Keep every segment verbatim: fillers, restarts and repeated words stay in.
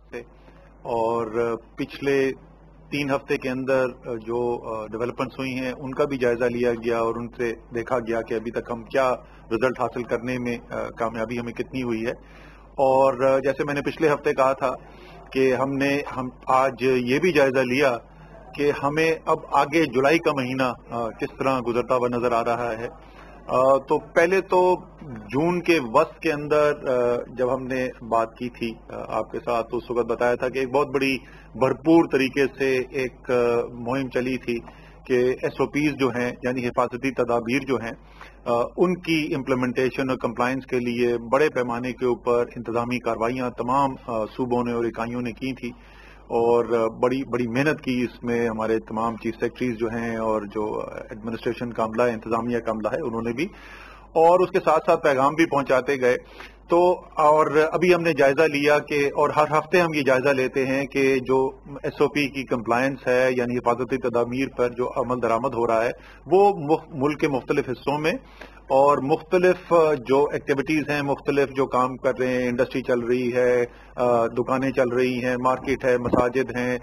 से और पिछले तीन हफ्ते के अंदर जो डेवलपमेंट्स हुई हैं उनका भी जायजा लिया गया और उनसे देखा गया कि अभी तक हम क्या रिजल्ट हासिल करने में कामयाबी हमें कितनी हुई है। और जैसे मैंने पिछले हफ्ते कहा था कि हमने हम आज ये भी जायजा लिया कि हमें अब आगे जुलाई का महीना किस तरह गुजरता हुआ नजर आ रहा है। तो पहले तो जून के वस्त के अंदर जब हमने बात की थी आपके साथ तो उस वक्त बताया था कि एक बहुत बड़ी भरपूर तरीके से एक मुहिम चली थी कि एस ओ पीज जो हैं यानी हिफाजती तदाबीर जो हैं उनकी इम्प्लीमेंटेशन और कंप्लायंस के लिए बड़े पैमाने के ऊपर इंतजामी कार्रवाइयाँ तमाम सूबों ने और इकाइयों ने की थी और बड़ी बड़ी मेहनत की इसमें हमारे तमाम चीफ सेक्रेटरीज जो हैं और जो एडमिनिस्ट्रेशन का अमला है, इंतजामिया का अमला है, उन्होंने भी और उसके साथ साथ पैगाम भी पहुंचाते गए। तो और अभी हमने जायजा लिया कि और हर हफ्ते हम ये जायजा लेते हैं कि जो एस ओ पी की कंप्लायंस है यानी हिफाजती तदामीर पर जो अमल दरामद हो रहा है वो मुल्क के मुख्तलिफ हिस्सों में और मुख्तलिफ जो एक्टिविटीज हैं, मुख्तलिफ जो काम कर रहे हैं, इंडस्ट्री चल रही है, दुकानें चल रही हैं, मार्केट है, मसाजिद हैं,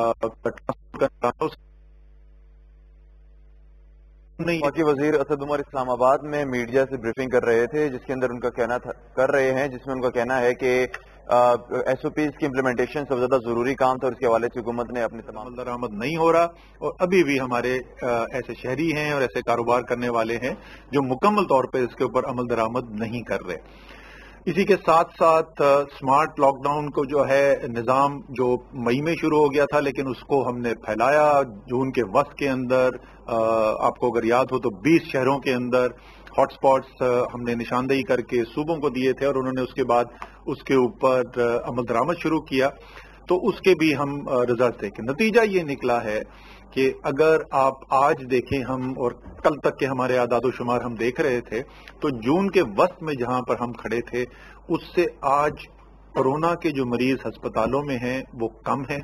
नहीं। बाकी वजीर असद उमर इस्लामाबाद में मीडिया से ब्रीफिंग कर रहे थे जिसके अंदर उनका कहना था कर रहे हैं जिसमें उनका कहना है कि एस ओ पीज की इम्प्लीमेंटेशन सबसे ज्यादा जरूरी काम था और इसके हवाले से हुकूमत ने अपने तमाम दरामद नहीं हो रहा और अभी भी हमारे ऐसे शहरी हैं और ऐसे कारोबार करने वाले हैं जो मुकम्मल तौर पर इसके ऊपर अमल दरामद नहीं कर रहे। इसी के साथ साथ स्मार्ट लॉकडाउन को जो है निज़ाम जो मई में शुरू हो गया था लेकिन उसको हमने फैलाया जून के वक्त के अंदर। आपको अगर याद हो तो बीस शहरों के अंदर हॉटस्पॉट्स हमने निशानदेही करके सूबों को दिए थे और उन्होंने उसके बाद उसके ऊपर अमल दरामद शुरू किया। तो उसके भी हम रिजल्ट देखें, नतीजा ये निकला है कि अगर आप आज देखें हम और कल तक के हमारे आदाद शुमार हम देख रहे थे तो जून के वक्त में जहां पर हम खड़े थे उससे आज कोरोना के जो मरीज अस्पतालों में हैं वो कम है।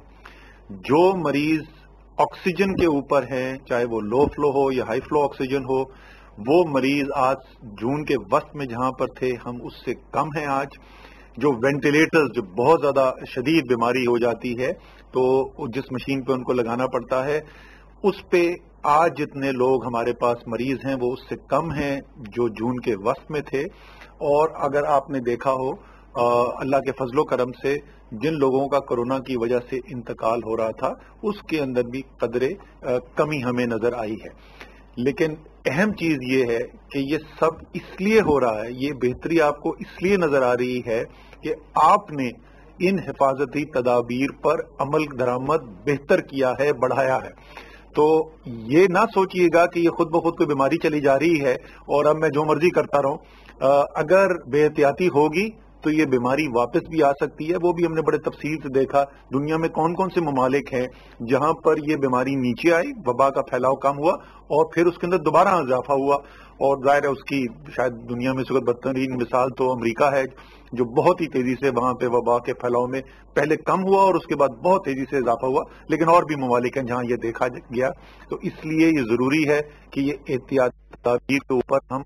जो मरीज ऑक्सीजन के ऊपर हैं, चाहे वो लो फ्लो हो या हाई फ्लो ऑक्सीजन हो, वो मरीज आज जून के वक्त में जहां पर थे हम उससे कम हैं आज। जो वेंटिलेटर्स जो बहुत ज्यादा शदीद बीमारी हो जाती है तो जिस मशीन पे उनको लगाना पड़ता है उस पे आज जितने लोग हमारे पास मरीज हैं वो उससे कम हैं जो जून के वक्त में थे। और अगर आपने देखा हो अल्लाह के फजलो करम से जिन लोगों का कोरोना की वजह से इंतकाल हो रहा था उसके अंदर भी कदरे कमी हमें नजर आई है। लेकिन अहम चीज ये है कि ये सब इसलिए हो रहा है, ये बेहतरी आपको इसलिए नजर आ रही है कि आपने इन हिफाजती तदाबीर पर अमल दरामद बेहतर किया है, बढ़ाया है। तो ये ना सोचिएगा कि ये खुद ब खुद कोई बीमारी चली जा रही है और अब मैं जो मर्जी करता रहूं। अगर बेहतियाती होगी तो ये बीमारी वापस भी आ सकती है। वो भी हमने बड़े तफसील से देखा दुनिया में कौन कौन से ममालिक हैं जहां पर ये बीमारी नीचे आई, वबा का फैलाव कम हुआ और फिर उसके अंदर दोबारा इजाफा हुआ। और जाहिर है उसकी शायद दुनिया में सुगत बदतरीन मिसाल तो अमेरिका है जो बहुत ही तेजी से वहां पे वबा के फैलाव में पहले कम हुआ और उसके बाद बहुत तेजी से इजाफा हुआ। लेकिन और भी ममालिक हैं जहां ये देखा गया। तो इसलिए ये जरूरी है कि ये एहतियाती तदाबीर के ऊपर हम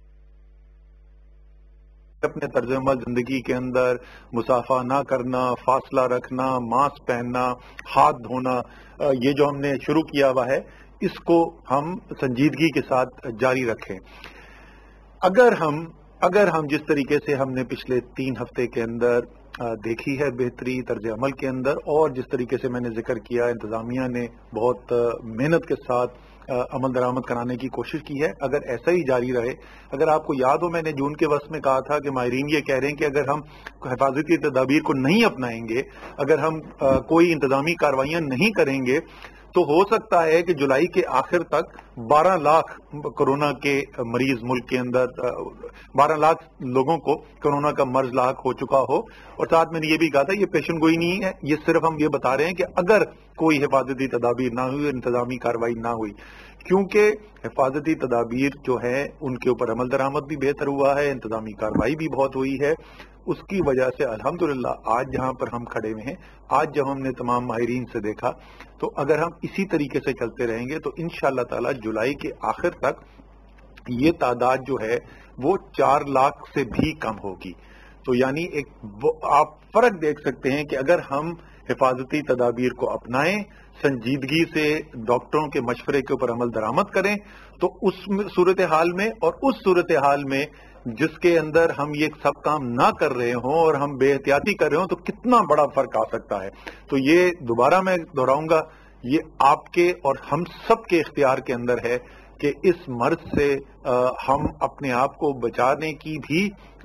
अपने तर्जुमा जिंदगी के अंदर मुसाफा ना करना, फासला रखना, मास्क पहनना, हाथ धोना, ये जो हमने शुरू किया हुआ है इसको हम संजीदगी के साथ जारी रखें। अगर हम अगर हम जिस तरीके से हमने पिछले तीन हफ्ते के अंदर देखी है बेहतरी तर्ज अमल के अंदर और जिस तरीके से मैंने जिक्र किया इंतजामिया ने बहुत मेहनत के साथ अमल दरामद कराने की कोशिश की है, अगर ऐसा ही जारी रहे। अगर आपको याद हो मैंने जून के वक्त में कहा था कि माहिरीन ये कह रहे हैं कि अगर हम हिफाजती तदाबीर को नहीं अपनाएंगे, अगर हम आ, कोई इंतजामी कार्रवाइयां नहीं करेंगे तो हो सकता है कि जुलाई के आखिर तक बारह लाख कोरोना के मरीज मुल्क के अंदर बारह लाख लोगों को कोरोना का मर्ज लाक हो चुका हो। और साथ मैंने ये भी कहा था ये पेशन गोई नहीं है, ये सिर्फ हम ये बता रहे हैं कि अगर कोई हिफाजती तदाबीर ना हुई, इंतजामी कार्रवाई ना हुई, क्योंकि हिफाजती तदाबीर जो है उनके ऊपर अमल दरामद भी बेहतर हुआ है, इंतजामी कार्रवाई भी बहुत हुई है। उसकी वजह से अल्हम्दुलिल्लाह आज जहां पर हम खड़े हुए हैं, आज जब हमने तमाम माहिरीन से देखा तो अगर हम इसी तरीके से चलते रहेंगे तो इंशाअल्लाह ताला जुलाई के आखिर तक ये तादाद जो है वो चार लाख से भी कम होगी। تو یعنی ایک آپ فرق دیکھ سکتے ہیں کہ اگر ہم حفاظتی تدابیر کو اپنائیں، سنجیدگی سے ڈاکٹروں کے مشورے کے اوپر عمل درآمد کریں، تو اس صورتحال میں اور اس صورتحال میں جس کے اندر ہم یہ سب کام نہ کر رہے ہوں اور ہم بے احتیاطی کر رہے ہوں تو کتنا بڑا فرق آ سکتا ہے۔ تو یہ دوبارہ میں دہراؤں گا، یہ آپ کے اور ہم سب کے اختیار کے اندر ہے کہ اس مرض سے ہم اپنے آپ کو بچانے کی بھی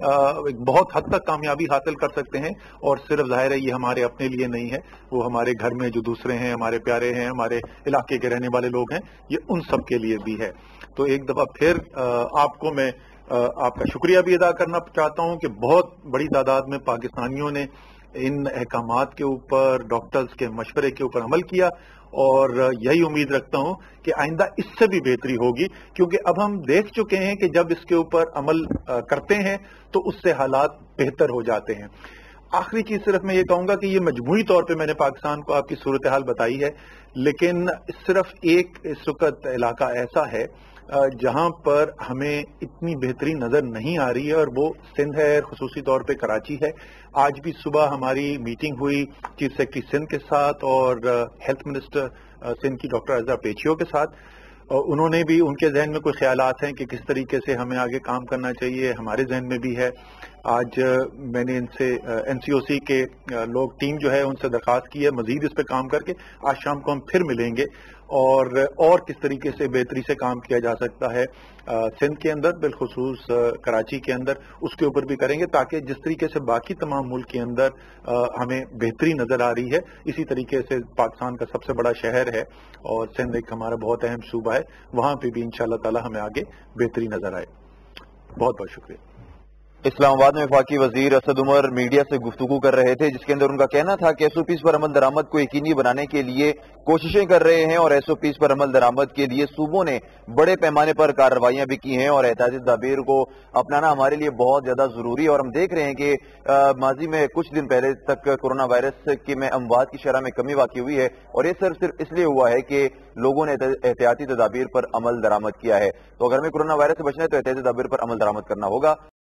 بہت حد تک کامیابی حاصل کر سکتے ہیں، اور صرف ظاہر ہے یہ ہمارے اپنے لیے نہیں ہے، وہ ہمارے گھر میں جو دوسرے ہیں، ہمارے پیارے ہیں، ہمارے علاقے کے رہنے والے لوگ ہیں، یہ ان سب کے لیے بھی ہے۔ تو ایک دفعہ پھر آپ کو میں آپ کا شکریہ بھی ادا کرنا چاہتا ہوں کہ بہت بڑی تعداد میں پاکستانیوں نے ان احکامات کے اوپر، ڈاکٹرز کے مشورے کے اوپر عمل کیا، اور یہی امید رکھتا ہوں کہ آئندہ اس سے بھی بہتری ہوگی، کیونکہ اب ہم دیکھ چکے ہیں کہ جب اس کے اوپر عمل کرتے ہیں تو اس سے حالات بہتر ہو جاتے ہیں۔ آخری چیز صرف میں یہ کہوں گا کہ یہ مجموعی طور پہ میں نے پاکستان کو آپ کی صورتحال بتائی ہے، لیکن صرف ایک اس وقت علاقہ ایسا ہے جہاں پر ہمیں اتنی بہتری نظر نہیں آ رہی ہے، اور وہ سندھ ہے، خصوصی طور پہ کراچی ہے۔ آج بھی صبح ہماری میٹنگ ہوئی چیف سیکرٹری سندھ کے ساتھ اور ہیلتھ منسٹر سندھ کی ڈاکٹر عزرا پیچیو کے ساتھ، انہوں نے بھی، ان کے ذہن میں کوئی خیالات ہیں کہ کس طریقے سے ہمیں آگے کام کرنا چاہیے، ہمارے ذہن میں بھی ہے۔ آج میں نے ان سے این سی او سی کے لوگ ٹیم جو ہے ان سے درخواست کی ہے مزید اس پہ کام کر کے آج شام کو ہم پھر ملیں گے، اور اور کس طریقے سے بہتری سے کام کیا جا سکتا ہے سندھ کے اندر، بالخصوص کراچی کے اندر، اس کے اوپر بھی کریں گے، تاکہ جس طریقے سے باقی تمام ملک کے اندر ہمیں بہتری نظر آ رہی ہے، اسی طریقے سے پاکستان کا سب سے بڑا شہر ہے اور سندھ ایک ہمارا بہت اہم صوبہ ہے، وہاں پہ بھی انشاءاللہ تعالی ہمیں آگے بہتری نظر آئے۔ بہت بہت شکریہ۔ اسلام آباد میں وفاقی وزیر اسد عمر میڈیا سے گفتگو کر رہے تھے، جس کے اندر ان کا کہنا تھا کہ ایس او پیز پر عمل درآمد کو یقینی بنانے کے لیے کوششیں کر رہے ہیں، اور ایس او پیز پر عمل درآمد کے لیے صوبوں نے بڑے پیمانے پر کارروائیاں بھی کی ہیں، اور احتیاطی تدابیر کو اپنانا ہمارے لیے بہت زیادہ ضروری ہے۔ اور ہم دیکھ رہے ہیں کہ ماضی میں کچھ دن پہلے تک کورونا وائرس کی میں اموات کی شرح میں کمی واقع ہوئی ہے، اور یہ صرف صرف اس لیے ہوا ہے کہ لوگوں نے احتیاطی تدابیر پر عمل درآمد کیا ہے۔ تو اگر ہمیں کورونا وائرس سے بچنا ہے تو احتیاطی تدابیر پر عمل درآمد کرنا ہوگا۔